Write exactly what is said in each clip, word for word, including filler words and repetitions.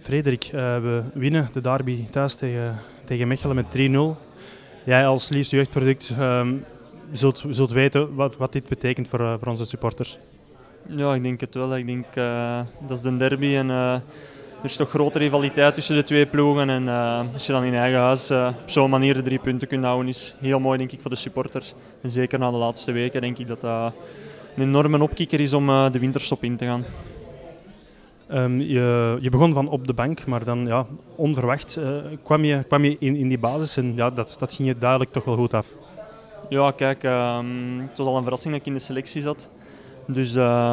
Frederik, uh, we winnen de derby thuis tegen, tegen Mechelen met drie nul. Jij als Lierse jeugdproduct um, zult, zult weten wat, wat dit betekent voor, uh, voor onze supporters. Ja, ik denk het wel. Ik denk, uh, dat is de derby en uh, er is toch grote rivaliteit tussen de twee ploegen. En uh, als je dan in eigen huis uh, op zo'n manier de drie punten kunt houden, is heel mooi denk ik voor de supporters. En zeker na de laatste weken denk ik dat dat een enorme opkikker is om uh, de winterstop in te gaan. Um, je, je begon van op de bank, maar dan ja, onverwacht uh, kwam je, kwam je in, in die basis en ja, dat, dat ging je duidelijk toch wel goed af. Ja, kijk, um, het was al een verrassing dat ik in de selectie zat. Dus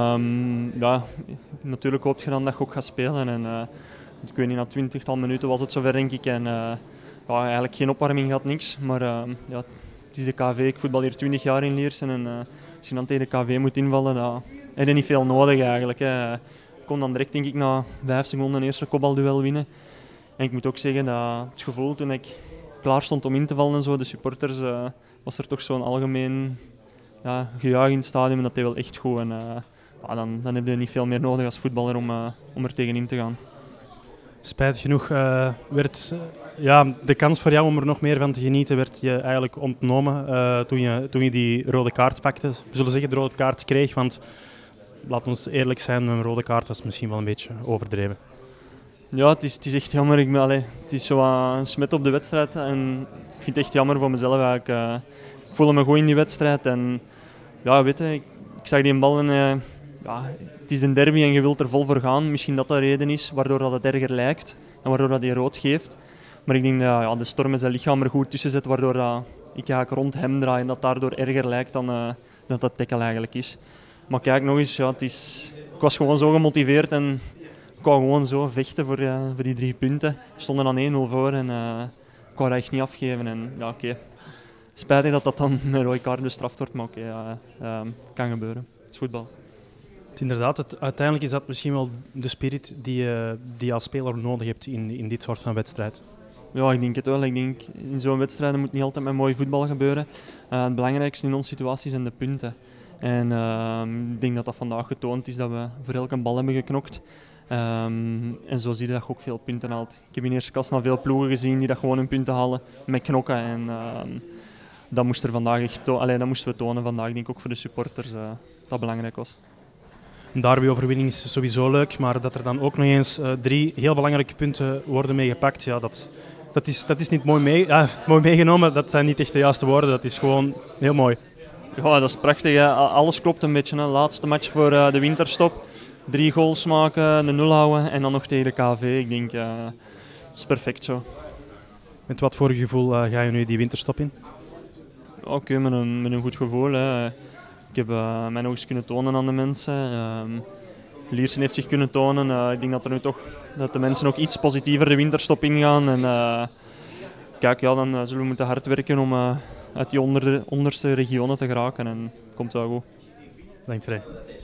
um, ja, natuurlijk hoop je dan dat je ook gaat spelen. En, uh, ik weet niet, na twintigtal minuten was het zover denk ik. En uh, ja, eigenlijk geen opwarming gehad, niks. Maar uh, ja, het is de K V, ik voetbal hier twintig jaar in Liersen. En uh, als je dan tegen de K V moet invallen, dan heb je niet veel nodig eigenlijk. Hè. Ik kon dan direct denk ik na vijf seconden een eerste kopbalduel winnen. En ik moet ook zeggen dat het gevoel toen ik klaar stond om in te vallen en zo, de supporters, uh, was er toch zo'n algemeen ja, gejuich in het stadion en dat deed wel echt goed. En, uh, ja, dan, dan heb je niet veel meer nodig als voetballer om, uh, om er tegenin te gaan. Spijtig genoeg uh, werd uh, ja, de kans voor jou om er nog meer van te genieten werd je eigenlijk ontnomen uh, toen, je, toen je die rode kaart pakte. We zullen zeggen de rode kaart kreeg, want laat ons eerlijk zijn, een rode kaart was misschien wel een beetje overdreven. Ja, het is, het is echt jammer. Ik ben, allee, het is zo een smet op de wedstrijd en ik vind het echt jammer voor mezelf eigenlijk. Uh, ik voelde me goed in die wedstrijd en ja, weet je, ik, ik zag die bal en uh, ja, het is een derby en je wilt er vol voor gaan. Misschien dat dat de reden is waardoor dat het erger lijkt en waardoor dat hij rood geeft. Maar ik denk dat ja, de Storm zijn lichaam er goed tussen zet, waardoor dat ik eigenlijk rond hem draai en dat daardoor erger lijkt dan uh, dat dat tackle eigenlijk is. Maar kijk nog eens, ja, het is, ik was gewoon zo gemotiveerd en ik wou gewoon zo vechten voor, uh, voor die drie punten. We stonden dan één nul voor en uh, ik wou dat echt niet afgeven. En, ja, okay. Spijtig dat dat dan met rode kaart bestraft wordt, maar oké, okay, uh, uh, kan gebeuren. Het is voetbal. Het, inderdaad, het, uiteindelijk is dat misschien wel de spirit die, uh, die je als speler nodig hebt in, in dit soort van wedstrijd. Ja, ik denk het wel. Ik denk, in zo'n wedstrijd moet niet altijd met mooi voetbal gebeuren. Uh, het belangrijkste in onze situatie zijn de punten. En uh, ik denk dat dat vandaag getoond is dat we voor elke bal hebben geknokt. Um, en zo zie je dat je ook veel punten haalt. Ik heb in eerste klas al veel ploegen gezien die dat gewoon hun punten halen met knokken. En uh, dat, moest er vandaag echt to- Allee, dat moesten we tonen vandaag. Ik denk ook voor de supporters uh, dat dat belangrijk was. Een derby-overwinning is sowieso leuk, maar dat er dan ook nog eens uh, drie heel belangrijke punten worden meegepakt, ja, dat, dat, is, dat is niet mooi, mee, ja, mooi meegenomen. Dat zijn niet echt de juiste woorden, dat is gewoon heel mooi. Ja, dat is prachtig. Hè. Alles klopt een beetje. Hè. Laatste match voor uh, de winterstop. Drie goals maken, een nul houden en dan nog tegen de K V. Ik denk, uh, dat is perfect zo. Met wat voor gevoel uh, ga je nu die winterstop in? Oké, okay, met, een, met een goed gevoel. Hè. Ik heb uh, mij nog eens kunnen tonen aan de mensen. Uh, Liersen heeft zich kunnen tonen. Uh, ik denk dat, er nu toch, dat de mensen ook iets positiever de winterstop ingaan. En, uh, kijk, ja, dan uh, zullen we moeten hard werken om uh, uit die onder, onderste regionen te geraken. En komt wel goed. Dank je.